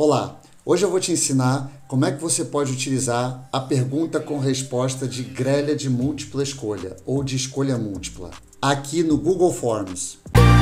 Olá, hoje eu vou te ensinar como é que você pode utilizar a pergunta com resposta de grelha de múltipla escolha ou de escolha múltipla aqui no Google Forms.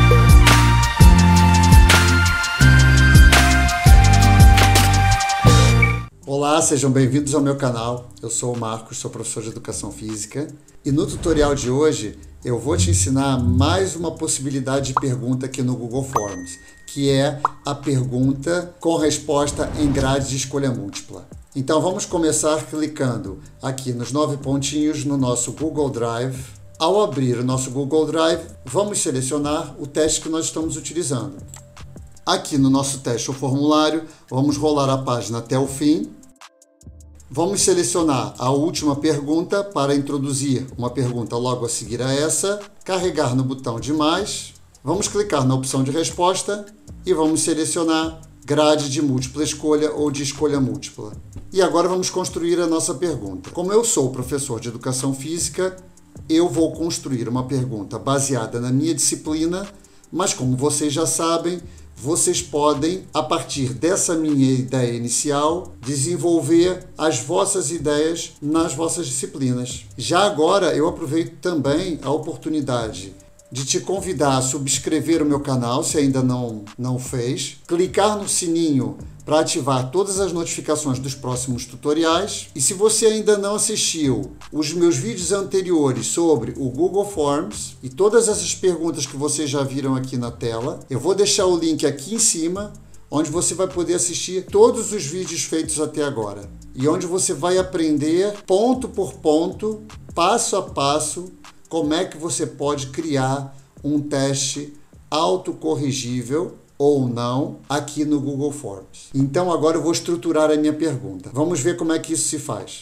Olá, sejam bem-vindos ao meu canal. Eu sou o Marcos, sou professor de Educação Física e no tutorial de hoje eu vou te ensinar mais uma possibilidade de pergunta aqui no Google Forms, que é a pergunta com resposta em grade de escolha múltipla. Então vamos começar clicando aqui nos 9 pontinhos no nosso Google Drive. Ao abrir o nosso Google Drive, vamos selecionar o teste que nós estamos utilizando. Aqui no nosso teste, o formulário, vamos rolar a página até o fim. Vamos selecionar a última pergunta para introduzir uma pergunta logo a seguir a essa, carregar no botão de mais, vamos clicar na opção de resposta e vamos selecionar grade de múltipla escolha ou de escolha múltipla. E agora vamos construir a nossa pergunta. Como eu sou professor de Educação Física, eu vou construir uma pergunta baseada na minha disciplina, mas como vocês já sabem, vocês podem, a partir dessa minha ideia inicial, desenvolver as vossas ideias nas vossas disciplinas. Já agora, eu aproveito também a oportunidade de te convidar a subscrever o meu canal, se ainda não o fez, clicar no sininho para ativar todas as notificações dos próximos tutoriais. E se você ainda não assistiu os meus vídeos anteriores sobre o Google Forms e todas essas perguntas que vocês já viram aqui na tela, eu vou deixar o link aqui em cima, onde você vai poder assistir todos os vídeos feitos até agora. E onde você vai aprender, ponto por ponto, passo a passo, como é que você pode criar um teste autocorrigível ou não aqui no Google Forms. Então agora eu vou estruturar a minha pergunta. Vamos ver como é que isso se faz.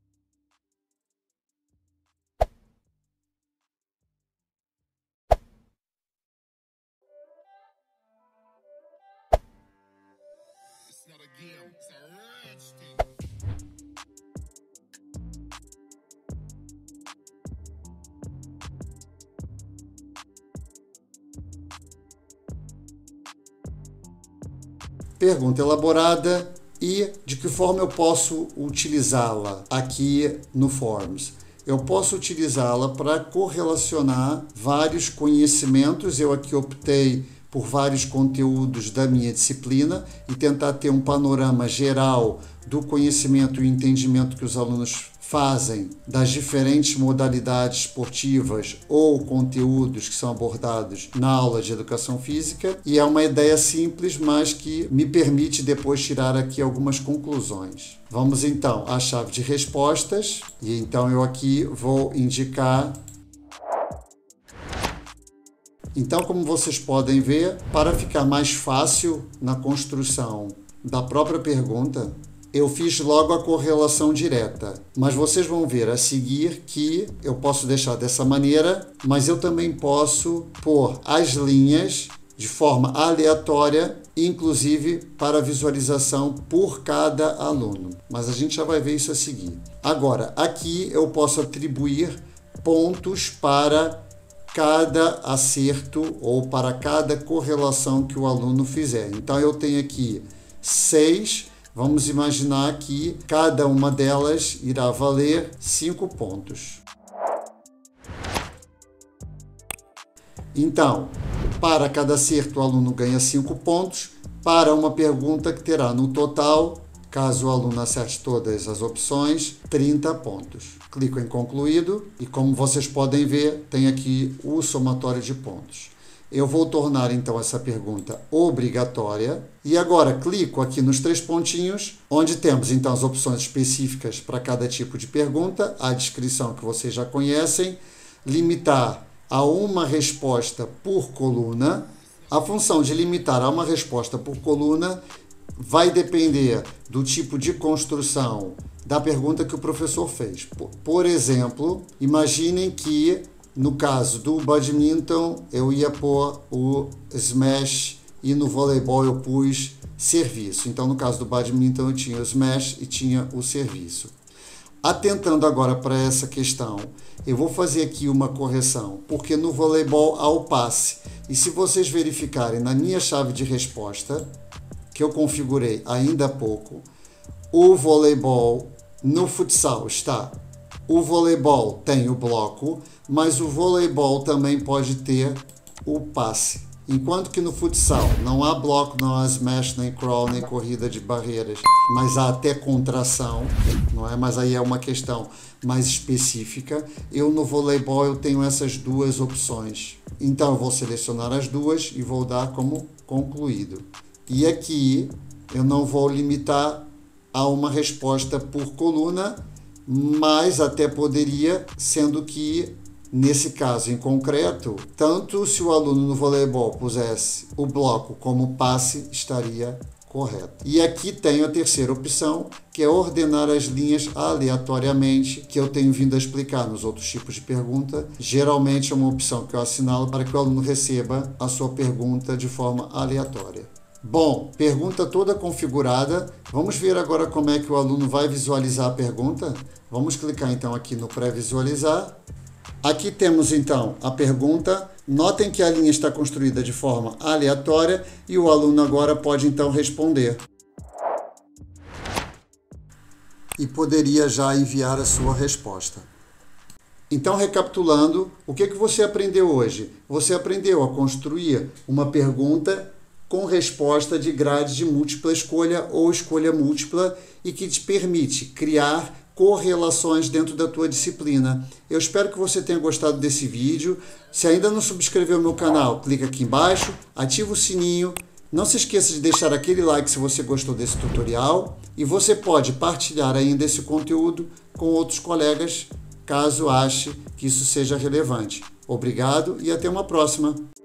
Pergunta elaborada e de que forma eu posso utilizá-la aqui no Forms. Eu posso utilizá-la para correlacionar vários conhecimentos. Eu aqui optei por vários conteúdos da minha disciplina e tentar ter um panorama geral do conhecimento e entendimento que os alunos fazem das diferentes modalidades esportivas ou conteúdos que são abordados na aula de Educação Física. E é uma ideia simples, mas que me permite depois tirar aqui algumas conclusões. Vamos então à chave de respostas e então eu aqui vou indicar. Então, como vocês podem ver, para ficar mais fácil na construção da própria pergunta, eu fiz logo a correlação direta, mas vocês vão ver a seguir que eu posso deixar dessa maneira, mas eu também posso pôr as linhas de forma aleatória, inclusive para visualização por cada aluno. Mas a gente já vai ver isso a seguir. Agora, aqui eu posso atribuir pontos para cada acerto ou para cada correlação que o aluno fizer. Então, eu tenho aqui 6. Vamos imaginar que cada uma delas irá valer 5 pontos. Então, para cada acerto, o aluno ganha 5 pontos. Para uma pergunta que terá no total, caso o aluno acerte todas as opções, 30 pontos. Clico em concluído e, como vocês podem ver, tem aqui o somatório de pontos. Eu vou tornar então essa pergunta obrigatória e agora clico aqui nos 3 pontinhos, onde temos então as opções específicas para cada tipo de pergunta, a descrição que vocês já conhecem, limitar a uma resposta por coluna. A função de limitar a uma resposta por coluna vai depender do tipo de construção da pergunta que o professor fez. Por exemplo, imaginem que no caso do badminton, eu ia pôr o smash e no voleibol eu pus serviço. Então, no caso do badminton, eu tinha o smash e tinha o serviço. Atentando agora para essa questão, eu vou fazer aqui uma correção, porque no voleibol há o passe. E se vocês verificarem na minha chave de resposta, que eu configurei ainda há pouco. O voleibol, no futsal está. O voleibol tem o bloco, mas o voleibol também pode ter o passe. Enquanto que no futsal não há bloco, não há smash, nem crawl, nem corrida de barreiras, mas há até contração, não é? Mas aí é uma questão mais específica. Eu no voleibol eu tenho essas duas opções. Então eu vou selecionar as duas e vou dar como concluído. E aqui eu não vou limitar a uma resposta por coluna, mas até poderia, sendo que nesse caso em concreto, tanto se o aluno no voleibol pusesse o bloco como o passe, estaria correto. E aqui tenho a terceira opção, que é ordenar as linhas aleatoriamente, que eu tenho vindo a explicar nos outros tipos de pergunta. Geralmente é uma opção que eu assinalo para que o aluno receba a sua pergunta de forma aleatória. Bom, pergunta toda configurada. Vamos ver agora como é que o aluno vai visualizar a pergunta. Vamos clicar então aqui no pré-visualizar. Aqui temos então a pergunta. Notem que a linha está construída de forma aleatória e o aluno agora pode então responder. E poderia já enviar a sua resposta. Então, recapitulando, o que você aprendeu hoje? Você aprendeu a construir uma pergunta com resposta de grade de múltipla escolha ou escolha múltipla e que te permite criar correlações dentro da tua disciplina. Eu espero que você tenha gostado desse vídeo. Se ainda não subscreveu o meu canal, clica aqui embaixo, ativa o sininho. Não se esqueça de deixar aquele like se você gostou desse tutorial. E você pode partilhar ainda esse conteúdo com outros colegas, caso ache que isso seja relevante. Obrigado e até uma próxima!